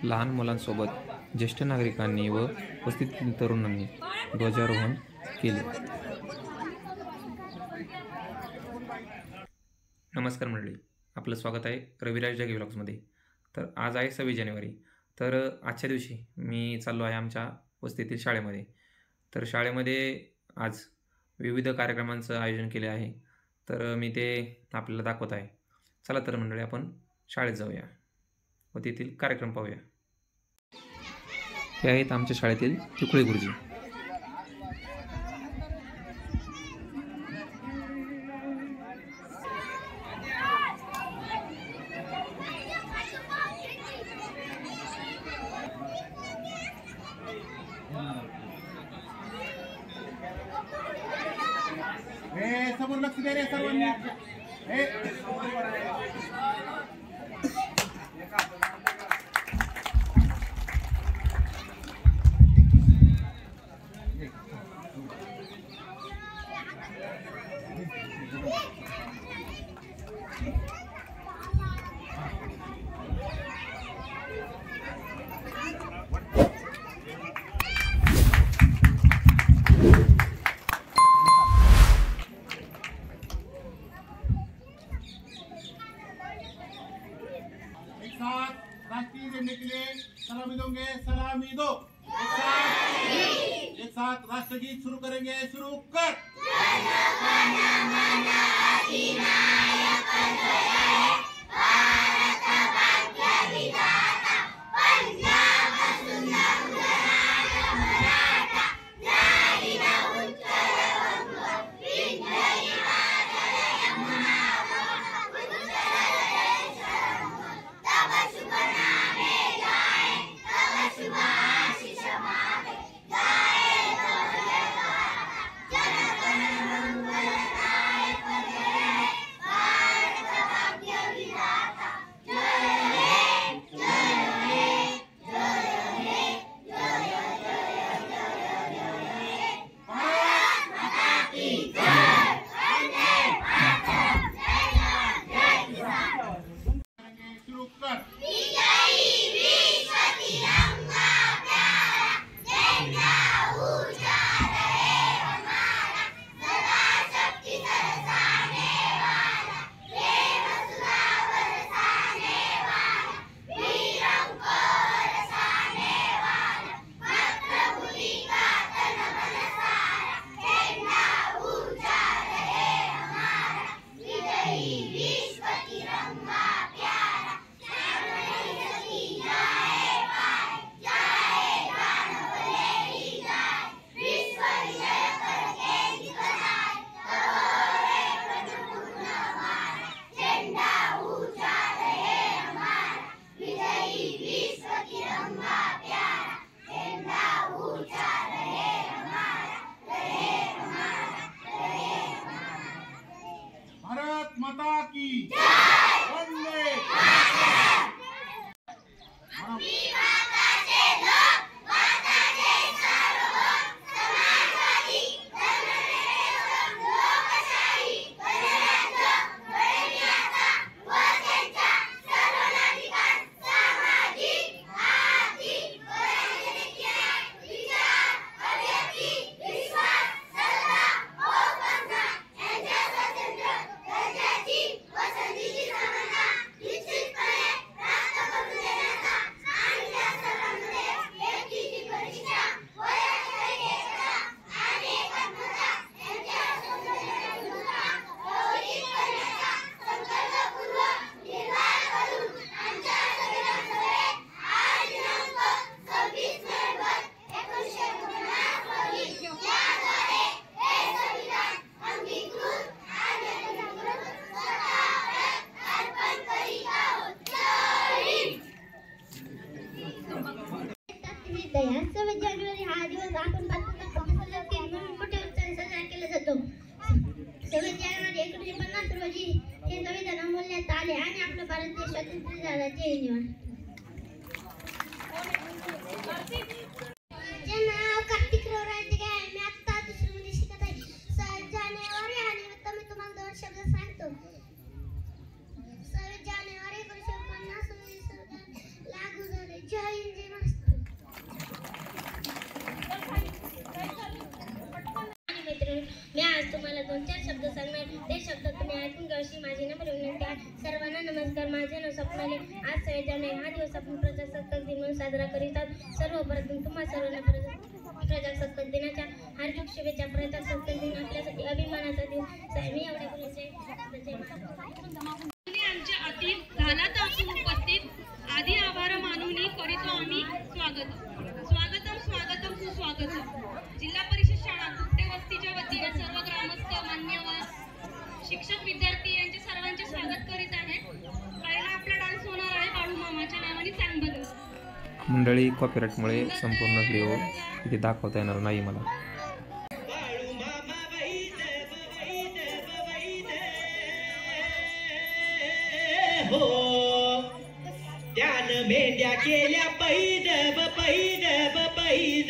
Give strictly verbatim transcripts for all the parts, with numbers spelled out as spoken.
लहान मुलांसोबत ज्येष्ठ नागरिकांनी व उपस्थित तरुणांनी ध्वजारोहण केले। नमस्कार मंडळी, आपलं स्वागत आहे रविराजजागेव्लॉग्समध्ये। तर आज आहे सव्वीस जानेवारी। तर आजच्या दिवशी मी चाललो आहे आमच्या वस्तीतील शाळेमध्ये। तर शाळेमध्ये आज विविध कार्यक्रमांचं आयोजन केले आहे, तर मी ते आपल्याला दाखवत आहे। चला तर मंडळी, आपण शाळेत जाऊया व तेथील कार्यक्रम पाहूया। हे आहेत आमच्या शाळेतील तुकडे गुरुजी। हे समोर लक्ष दे रे सर्वांनी। हे राष्ट्रीय झंडे के लिए सलामी दोगे, सलामी दो। एक साथ एक साथ राष्ट्रगीत शुरू करेंगे। शुरू कर। भारत माता की जय। वंदे सव्वीस जानेवारी हा दिवस आपण मोठ्या उत्साहाने साजरा केला जातो। सव्वीस जानेवारी एकोणीसशे पन्नास रोजी हे संविधान अंमलात आले आणि आपला भारत देश स्वतंत्र झाला। जय जवान। माझे नाव कार्तिक रविराजगे आहे। मी आता दुसरीमध्ये शिकत आहे। सव्वीस जानेवारी हा निमित्त मी तुम्हाला दोन शब्द सांगतो। सव्वीस जानेवारी एकोणीसशे पन्नास रोजी लागू झाले। जय तुम्हाला दोन चार शब्द सांगणार, ते शब्द तुम्ही ऐकून घ्या अशी माझी नम्र विनंती आहे. सर्वांना नमस्कार. माझे नाव स्वप्नाली. आज सव्वीस जानेवारी हा दिवस आपण प्रजासत्ताक दिन म्हणून साजरा करीत आहोत. सर्वप्रथम तुम्हा सर्वांना प्रजासत्ताक दिनाच्या हार्दिक शुभेच्छा. प्रजासत्ताक दिन आपल्यासाठी अभिमानाचा दिन. मी एवढे बोलायचे. आमच्या अतीत झाला तर उपस्थित आधी आभार मानून करीतो आम्ही स्वागत. स्वागतम स्वागतम सुस्वागतम. जिल्हा परिषद शाळा कुट्टे वस्तीच्या वतीने सर्व ग्रामस्थ, मान्यवर, शिक्षक, विद्यार्थी यांचे सर्वांचे स्वागत करीत आहे. पहिला आपला डान्स होणार आहे बाळू मामाच्या नावाने सांग बदल. मंडळी कॉपीराईटमुळे संपूर्ण व्हिडिओ इथे दाखवता येणार नाही मला. त्यान मेंढ्या केल्या पैद पैद पैद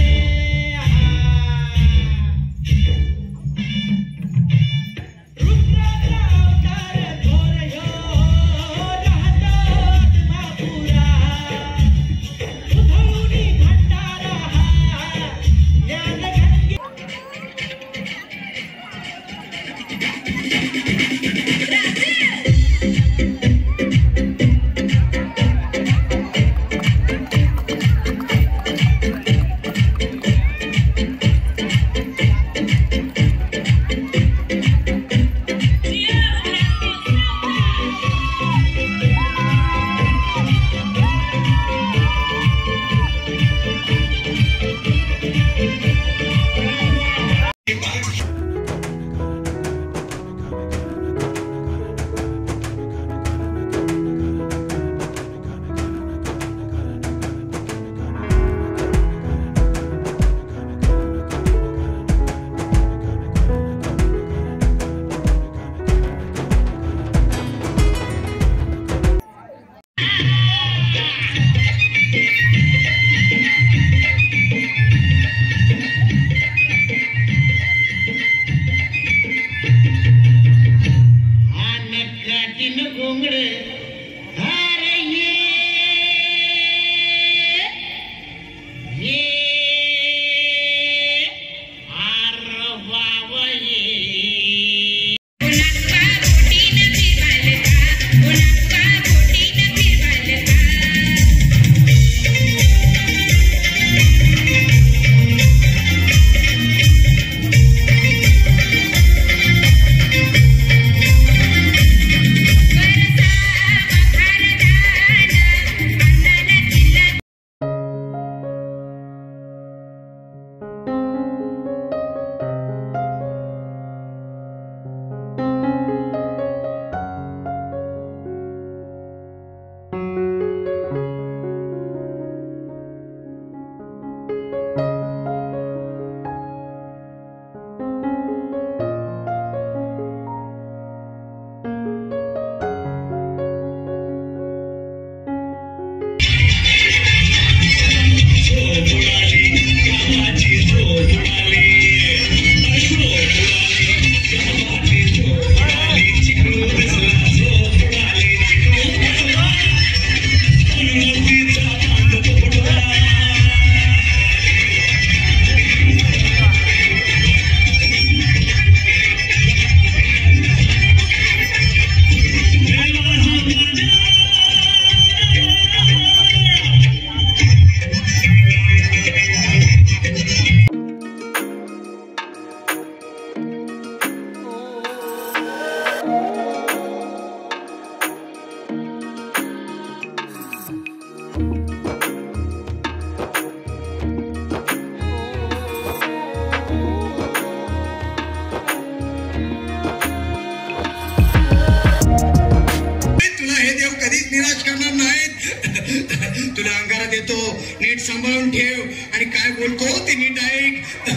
नीट सांभाळून ठेव आणि काय बोलतो ते नीट ऐक.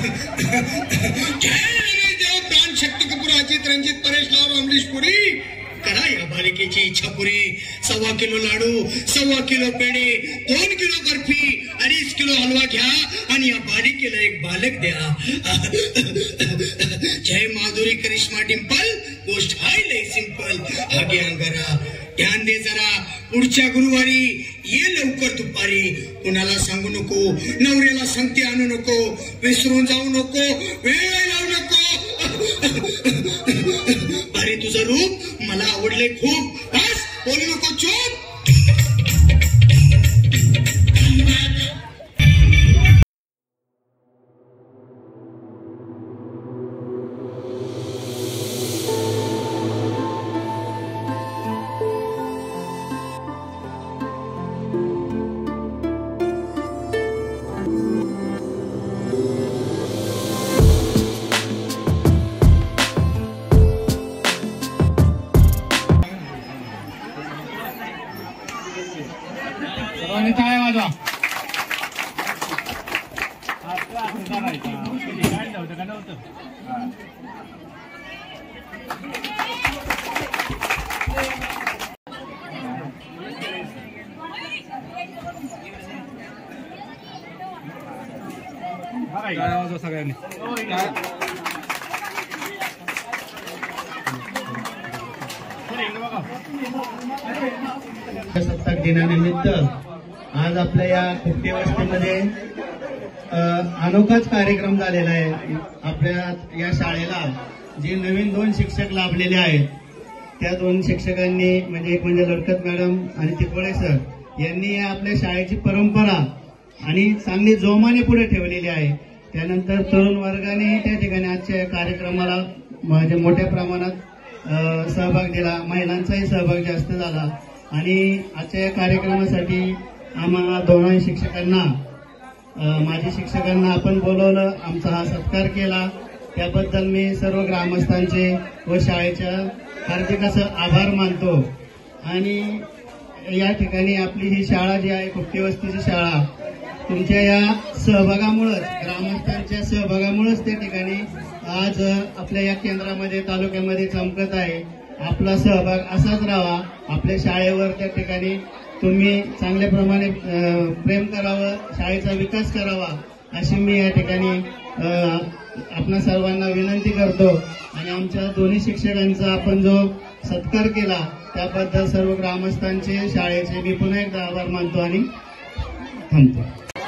देव प्राण शक्ती कपूर, अजित रंजित, परेश लाल, अमरीश पुरी, करा या बालिकेची इच्छा पुरी. सव्वा किलो लाडू, सव्वा किलो पेढे, दोन किलो बर्फी, अडीच किलो हलवा घ्या आणि या बालिकेला एक बालक द्या. जय माधुरी करिश्मा डिंपल, गोष्ट हाय लय सिंपल. आगे अंगारा ध्यान दे जरा, पुढच्या गुरुवारी ये लवकर दुपारी. कुणाला सांगू नको, नवऱ्याला सांगते आणू नको, विसरून जाऊ नको, वेळ लावू नको. रूप मला आवडले खूप. बस बोलू नको, चूप. सर्वांनी टाळ्या वाजवा. टाळ्या वाजवा सगळ्यांनी. प्रजासत्ताक दिनानिमित्त आज आपल्या या कुट्टी वस्तीमध्ये अनोखाच कार्यक्रम झालेला आहे. आपल्या या शाळेला जे नवीन दोन शिक्षक लाभलेले आहेत त्या दोन शिक्षकांनी म्हणजे एक म्हणजे लडकत मॅडम आणि तिकोळे सर यांनी आपल्या शाळेची परंपरा आणि चांगली जोमाने पुढे ठेवलेली आहे. त्यानंतर तरुण वर्गाने त्या ठिकाणी आजच्या कार्यक्रमाला म्हणजे मोठ्या प्रमाणात सहभाग दिला. महिलांचाही सहभाग जास्त झाला आणि आजच्या या कार्यक्रमासाठी आम्हाला दोन्ही शिक्षकांना माजी शिक्षकांना आपण बोलवलं, आमचा हा सत्कार केला. त्याबद्दल मी सर्व ग्रामस्थांचे व शाळेच्या हार्दिक असं आभार मानतो. आणि या ठिकाणी आपली ही शाळा जी आहे कुट्टी वस्तीची शाळा तुमच्या या सहभागामुळेच ग्रामस्थांच्या सहभागामुळेच त्या ठिकाणी आज आपल्या या केंद्रामध्ये तालुक्यामध्ये चमकत आहे. आपला सहभाग असाच राहावा. आपल्या शाळेवर त्या ठिकाणी तुम्ही चांगल्या प्रमाणे प्रेम करावं, शाळेचा विकास करावा अशी मी या ठिकाणी आपणा सर्वांना विनंती करतो. आणि आमच्या दोन्ही शिक्षकांचा आपण जो सत्कार केला त्याबद्दल सर्व ग्रामस्थांचे शाळेचे मी पुन्हा एकदा आभार मानतो आणि थांबतो.